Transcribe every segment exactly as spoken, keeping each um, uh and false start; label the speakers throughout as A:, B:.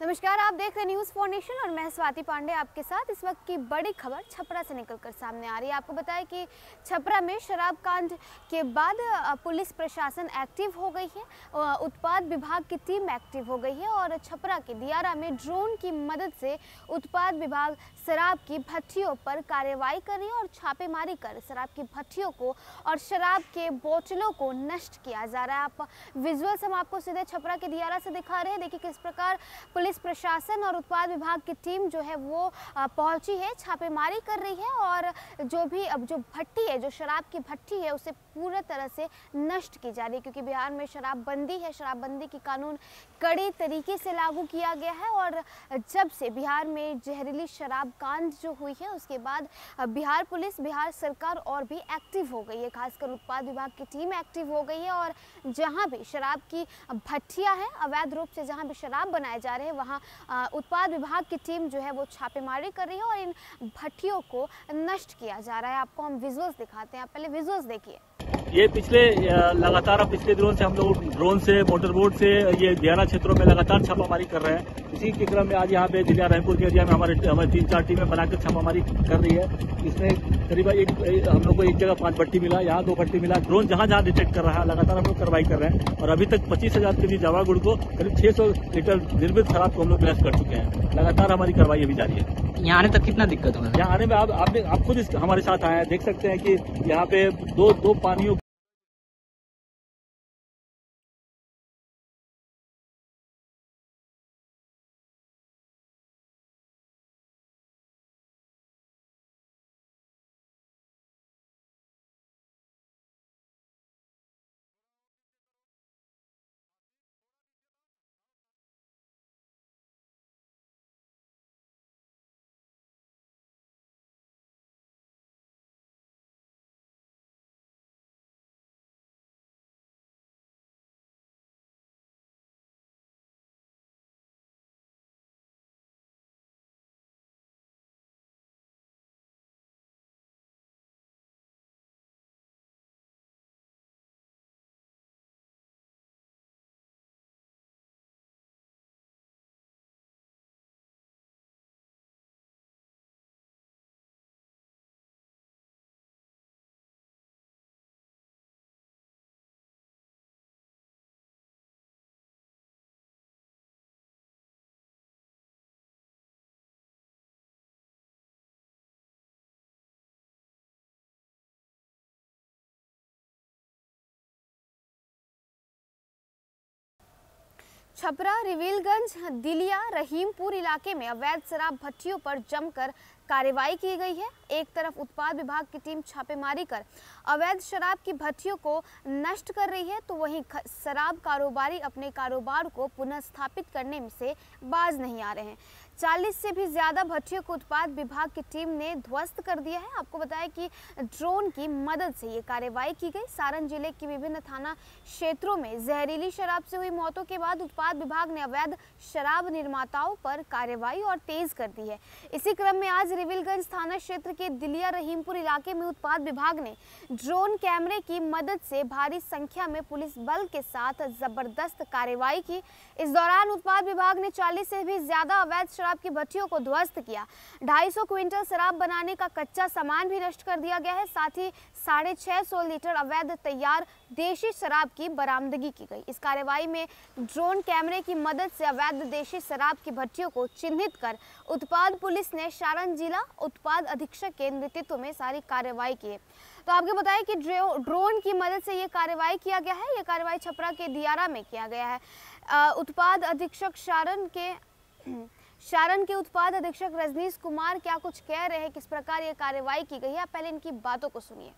A: नमस्कार, आप देख रहे न्यूज़ फॉर नेशन और मैं स्वाति पांडे आपके साथ। इस वक्त की बड़ी खबर छपरा से निकलकर सामने आ रही है। आपको बताएं कि छपरा में शराब कांड के बाद पुलिस प्रशासन एक्टिव हो गई है, उत्पाद विभाग की टीम एक्टिव हो गई है और छपरा के दियारा में ड्रोन की मदद से उत्पाद विभाग शराब की भट्टियों पर कार्रवाई कर रही है और छापेमारी कर शराब की भट्टियों को और शराब के बोतलों को नष्ट किया जा रहा है। आप विजुअल्स हम आपको सीधे छपरा के दियारा से दिखा रहे हैं। देखिए किस प्रकार पुलिस प्रशासन और उत्पाद विभाग की टीम जो है वो पहुंची है, छापेमारी कर रही है और जो भी अब जो भट्टी है, जो शराब की भट्टी है, उसे पूरी तरह से नष्ट की जा रही है, क्योंकि बिहार में शराबबंदी है। शराबबंदी की कानून कड़ी तरीके से लागू किया गया है और जब से बिहार में जहरीली शराब कांड जो हुई है उसके बाद बिहार पुलिस, बिहार सरकार और भी एक्टिव हो गई है। खासकर उत्पाद विभाग की टीम एक्टिव हो गई है और जहां भी शराब की भट्टियां हैं, अवैध रूप से जहां भी शराब बनाए जा रहे हैं, वहां उत्पाद विभाग की टीम जो है वो छापेमारी कर रही है और इन भट्टियों को नष्ट किया जा रहा है। आपको हम विजुअल्स दिखाते हैं, आप पहले विजुअल्स देखिए।
B: ये पिछले लगातार पिछले दिनों से हम लोग ड्रोन से, मोटर बोट से ये दियारा क्षेत्रों में लगातार छापामारी कर रहे हैं। इसी के क्रम में आज यहाँ पे दिल्ली रायपुर के एरिया में हमारे हमारी तीन चार टीमें बनाकर छापामारी कर रही है। इसमें करीबन एक हम लोग को एक जगह पांच भट्टी मिला, यहाँ दो भट्टी मिला। ड्रोन जहाँ जहाँ डिटेक्ट कर रहा है लगातार हम लोग कार्रवाई कर रहे हैं और अभी तक पच्चीस हजार के जी जावा गुड़ को करीब छह सौ लीटर निर्मित शराब को हम लोग नष्ट कर चुके हैं। लगातार हमारी कार्रवाई अभी जारी है।
C: यहाँ आने तक कितना दिक्कत हुआ?
B: यहाँ आने में आप आप, आप खुद हमारे साथ आए हैं, देख सकते हैं कि यहाँ पे दो दो पानियों
A: छपरा, रिविलगंज, दिलिया, रहीमपुर इलाके में अवैध शराब भट्टियों पर जमकर कार्रवाई की गई है। एक तरफ उत्पाद विभाग की टीम छापेमारी कर अवैध शराब की भट्टियों को नष्ट कर रही है, तो वहीं शराब कारोबारी अपने कारोबार को पुनः स्थापित करने से बाज नहीं आ रहे हैं। चालीस से भी ज्यादा भट्टियों को उत्पाद विभाग की टीम ने ध्वस्त कर दिया है। आपको बताया कि ड्रोन की मदद से ये कार्रवाई की गई। सारण जिले के विभिन्न थाना क्षेत्रों में जहरीली शराब से हुई मौतों के बाद उत्पाद विभाग ने अवैध शराब निर्माताओं पर कार्रवाई और तेज कर दी है। इसी क्रम में आज रिविलगंज थाना क्षेत्र के दिलिया रहीमपुर इलाके में उत्पाद विभाग ने ड्रोन कैमरे की मदद से भारी संख्या में पुलिस बल के साथ जबरदस्त कार्रवाई की। इस दौरान उत्पाद विभाग ने चालीस से भी ज्यादा अवैध शराब की भट्टियों को ध्वस्त किया। ढाई सौ क्विंटल शराब बनाने का कच्चा सामान भी नष्ट कर दिया गया है। साथ ही साढ़े छह सौ लीटर अवैध तैयार देशी शराब की बरामदगी की गई। इस कार्रवाई में ड्रोन कैमरे की मदद से अवैध देशी शराब की भट्टियों को चिन्हित कर उत्पाद पुलिस ने सारण जिला उत्पाद अधीक्षक के नेतृत्व में सारी कार्रवाई की है। तो आपको बताएं कि ड्रोन की मदद से ये कार्रवाई किया गया है। ये कार्रवाई छपरा के दियारा में किया गया है। उत्पाद अधीक्षक सारण के सारण के उत्पाद अधीक्षक रजनीश कुमार क्या कुछ कह रहे हैं, किस प्रकार ये कार्रवाई की गई है, पहले इनकी बातों को सुनिए।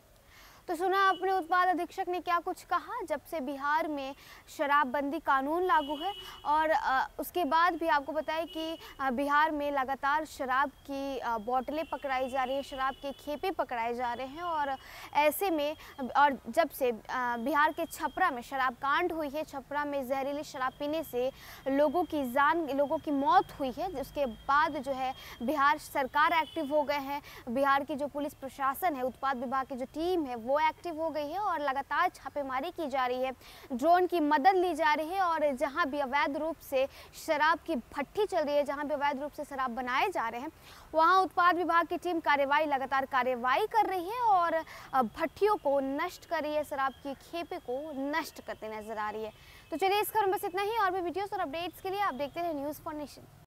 A: तो सुना आपने उत्पाद अधीक्षक ने क्या कुछ कहा। जब से बिहार में शराबबंदी कानून लागू है और उसके बाद भी आपको बताएं कि बिहार में लगातार शराब की बोतलें पकड़ाई जा रही है, शराब के खेपे पकड़ाए जा रहे हैं और ऐसे में और जब से बिहार के छपरा में शराब कांड हुई है, छपरा में जहरीली शराब पीने से लोगों की जान लोगों की मौत हुई है, उसके बाद जो है बिहार सरकार एक्टिव हो गए हैं। बिहार की जो पुलिस प्रशासन है, उत्पाद विभाग की जो टीम है वो वो एक्टिव हो गई है और लगातार छापेमारी की जा रही है। ड्रोन की मदद ली जा रही है और जहां भी अवैध रूप से शराब की भट्टी चल रही है, जहां भी अवैध रूप से शराब बनाए जा रहे हैं, वहां उत्पाद विभाग की टीम कार्रवाई लगातार कार्रवाई कर रही है और भट्टियों को नष्ट कर रही है, शराब की खेपे को नष्ट करते नजर आ रही है। तो चलिए इस खबर में बस इतना ही। और भी वीडियोस और अपडेट्स के लिए आप देखते रहे न्यूज़ फॉर नेशन।